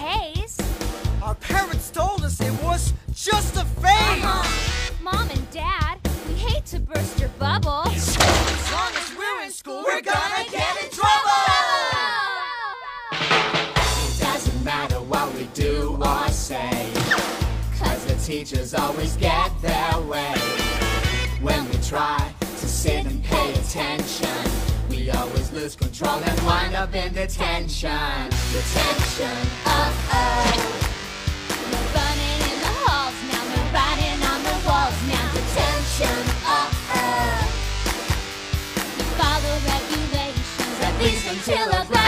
case. Our parents told us it was just a phase. Mom and Dad, we hate to burst your bubble. As long as we're in school, we're gonna get in trouble. It doesn't matter what we do or say, 'cause the teachers always get their way. When we try to sit and pay attention, we always lose control and wind up in detention. Detention, uh-oh. No running in the halls now, no writing on the walls now. Detention, uh-oh. We follow regulations, At least until our